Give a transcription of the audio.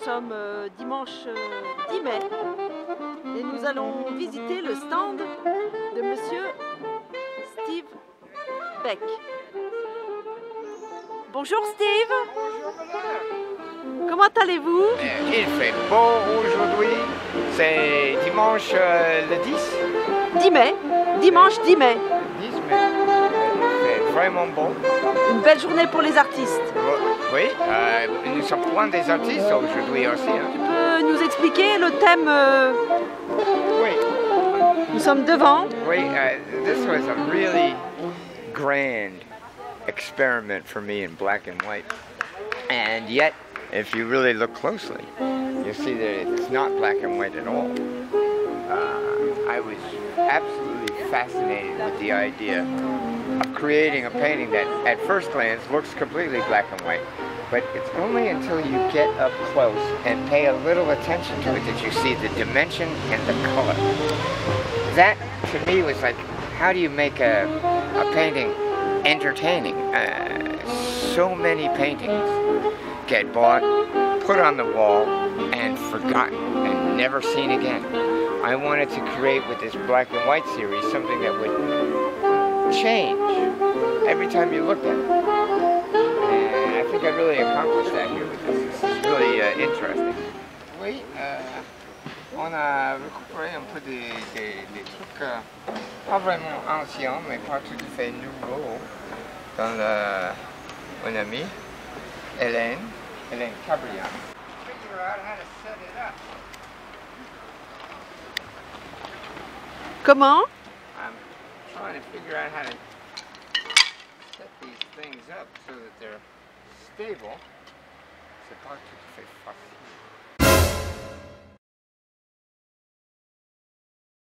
sommes dimanche 10 mai et nous allons visiter le stand de Monsieur Steve Beck. Bonjour Steve. Bonjour madame. Comment allez-vous? Il fait beau aujourd'hui, c'est dimanche le 10? 10 mai, dimanche 10 mai. 10 mai, il fait vraiment beau. Une belle journée pour les artistes. Oui, nous sommes loin des artistes aujourd'hui aussi. Tu peux nous expliquer le thème? Oui. Nous sommes devant. Oui, this was a really grand experiment for me in black and white. And yet, if you really look closely, you see that it's not black and white at all. I was absolutely fascinated with the idea of creating a painting that at first glance looks completely black and white. But it's only until you get up close and pay a little attention to it that you see the dimension and the color. That, to me, was like, how do you make a painting entertaining? So many paintings get bought, put on the wall, and forgotten, and never seen again. I wanted to create with this black and white series something that would change every time you looked at it. And I think I really accomplished that here with this. This is really interesting. Oui, on a récupéré un peu des trucs pas vraiment anciens, mais pas tout à fait nouveaux dans mon amie Hélène Cabrian. Figure out how to set it up. Comment? I'm trying to figure out how to set these things up so that they're stable. C'est pas tout à fait facile.